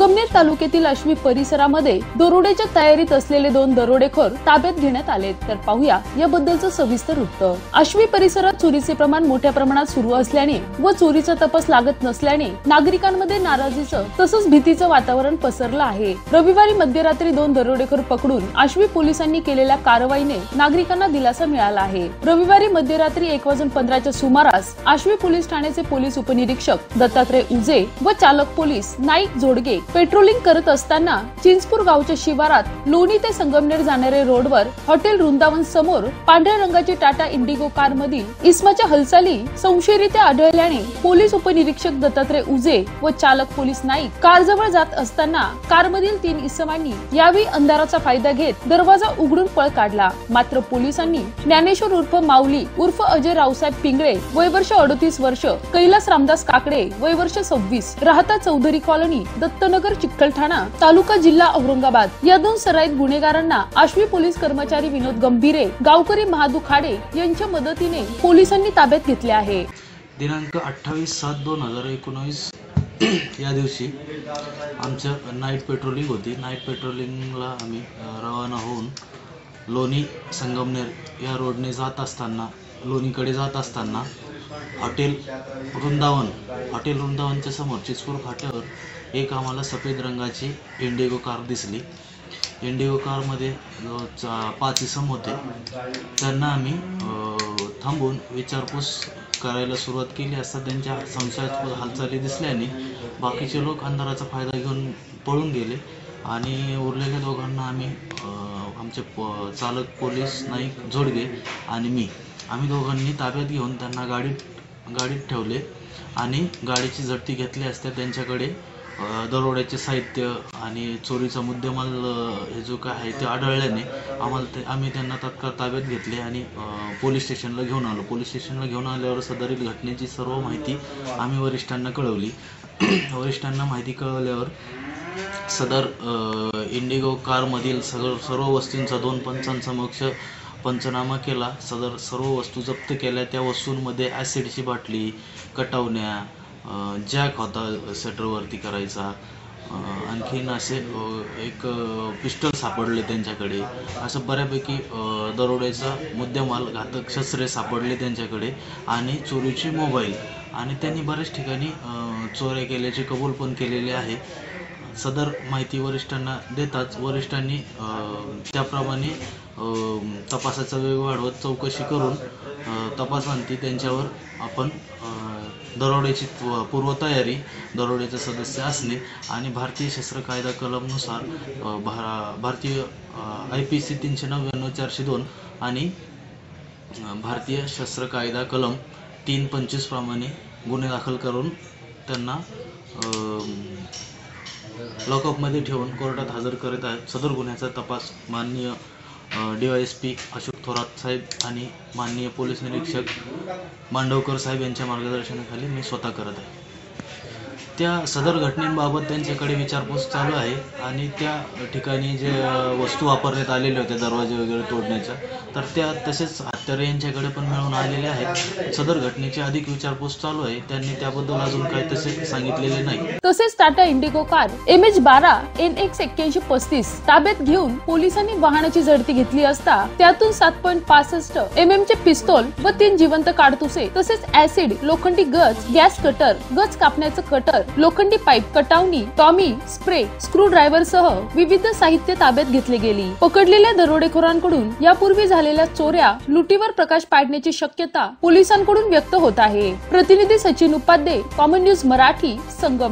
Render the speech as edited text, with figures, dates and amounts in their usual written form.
संगमनेर तालुक्यातील आश्वी परिसरामध्ये दरोड्याच्या तयारीत असलेले 2 दरोडेखोर ताब्यात घेण्यात आले। तर पाहूया याबद्दलचं सविस्तर वृत्त। आश्वी परिसरात चोरीचे प्रमाण मोठ्या प्रमाणात सुरू असल्याने व चोरीचा तपास लागत नसल्याने नागरिकांमध्ये नाराजीचं तसंच भीतीचं वातावरण पसरलं आहे। रविवारी मध्यरात्री 2 दरोडेखोर पकडून आश्वी पोलिसांनी केलेल्या कारवाईने नागरिकांना दिलासा मिळाला आहे। रविवारी मध्यरात्री 1:15च्या सुमारास आश्वी पोलीस ठाण्याचे पोलीस उपनिरीक्षक दत्तात्रय उजे व चालक पोलीस नाईक जोडगे पेट्रोलिंग करत असताना चिंचपूर गावच्या शिवारात लोणी ते संगमनेर जाणारे रोडवर हॉटेल वृंदावन समोर पांढऱ्या रंगाची टाटा इंडिगो कार मधील इसमाच्या हालचाली संशयरीत्या आढळल्याने पोलीस उपनिरीक्षक दत्तात्रय उजे व चालक पोलीस नाईक कार जवळ जात असताना कार मधील 3 इसमांनी यावेळी अंधाराचा फायदा घेत दरवाजा उघडून पळ काढला। मात्र पोलिसांनी ज्ञानेश्वर उर्फ माऊली उर्फ अजय रावसाहेब पिंगळे वय वर्ष 38 वर्ष, कैलास रामदास काकडे वय वर्ष 26, राहता चौधरी कॉलनी दत्तनगर चिकलठाणा तालुका जिल्हा औरंगाबाद या 2 सराईत गुन्हेगारांना आश्वी पोलीस कर्मचारी विनोद गंभीरे गावकरी महादू खाडे यांच्या मदतीने पोलिसांनी ताब्यात घेतले आहे। दिनांक 28/7/2019 या दिवशी आमचं नाईट पेट्रोलिंग होती। नाईट पेट्रोलिंगला आम्ही रवाना होऊन लोणी संगमनेर या रोडने जात असताना लोणीकडे जात असताना हॉटेल वृंदावनच्या समोर चिचपूर फाट्यावर एक आम्हाला सफेद रंगाची इंडिगो कार दिसली। इंडिगो कारमध्ये 5 इसम होते। त्यांना आम्ही थांबून विचारपूस करायला सुरुवात केली असता त्यांच्या संशयास्पद हालचाली दिसल्याने बाकीचे लोक अंधाराचा फायदा घेऊन पळून गेले आणि उरलेल्या दोघांना आम्ही आमचे चालक पोलीस नाईक जोडगे आणि आम्ही दोघांनी ताब्यात घेऊन त्यांना गाडीत ठेवले आणि गाडीची झडती घेतली असता त्यांच्याकडे दरोड्याचे साहित्य आणि चोरीचा मुद्देमाल हे जो काय आहे ते आढळल्याने आम्ही त्यांना तात्काळ ताब्यात घेतले आणि पोलीस स्टेशनला घेऊन आलो। पोलीस स्टेशनला घेऊन आल्यावर सदरील घटनेची सर्व माहिती आम्ही वरिष्ठांना कळवली। वरिष्ठांना माहिती कळवल्यावर सदर इंडिगो कारमधील सर्व वस्तूंचा 2 पंचांसमक्ष पंचनामा केला। सदर सर्व वस्तू जप्त केल्या। त्या वस्तूंमध्ये ॲसिडची बाटली, कटावण्या, जॅक होता शटरवरती करायचा, आणखीन असे एक पिस्टल सापडले त्यांच्याकडे। असं बऱ्यापैकी दरोड्याचा मुद्देमाल घातक शस्त्रे सापडले त्यांच्याकडे आणि चोरीची मोबाईल आणि त्यांनी बऱ्याच ठिकाणी चोऱ्या केल्याचे कबूल पण केलेले आहे। सदर माहिती वरिष्ठांना देताच वरिष्ठांनी त्याप्रमाणे तपासाचा वेग वाढवत चौकशी करून तपासांती त्यांच्यावर आपण दरोड्याची पूर्वतयारी, दरोड्याचे सदस्य असणे आणि भारतीय शस्त्र कायदा कलमनुसार भारतीय IPC 399/402 आणि भारतीय शस्त्र कायदा कलम 325 प्रमाणे गुन्हे दाखल करून त्यांना लॉकअपमध्ये ठेवून कोर्टात हजर करत आहेत। सदर गुन्ह्याचा तपास माननीय DYSP अशोक थोरात साहेब आणि माननीय पोलीस निरीक्षक मांडवकर साहेब यांच्या मार्गदर्शनाखाली मी स्वतः करत आहे। त्या सदर घटनेबाबत त्यांच्याकडे विचारपूस चालू आहे आणि त्या ठिकाणी जे वस्तू वापरण्यात आलेल्या होत्या दरवाजे वगैरे तोडण्याच्या, तर त्या तसेच हत्यारे यांच्याकडे पण मिळून आलेले आहेत। सदर घटनेची अधिक विचारपूस चालू आहे। त्यांनी त्याबद्दल अजून काही तसे सांगितलेले नाही। तसेच Tata Indigo car MH12 NX 8135 ताब्यात घेऊन पोलिसांनी वाहनाची झडती घेतली असता त्यातून 7.65 mm चे पिस्तूल व 3 जिवंत काडतुसे तसेच ऍसिड, लोखंडी गज, गॅस कटर, गज कापण्याचं कटर, लोखंडी पाईप, कटावणी, टॉमी, स्प्रे, स्क्रू ड्रायव्हर सह विविध साहित्य ताब्यात घेतले गेली। पकडलेल्या दरोडेखोरांकडून यापूर्वी झालेल्या चोऱ्या, लुटीवर प्रकाश पाडण्याची शक्यता पोलिसांकडून व्यक्त होत आहे। प्रतिनिधी सचिन उपाध्ये, कॉमन न्यूज मराठी, संगम।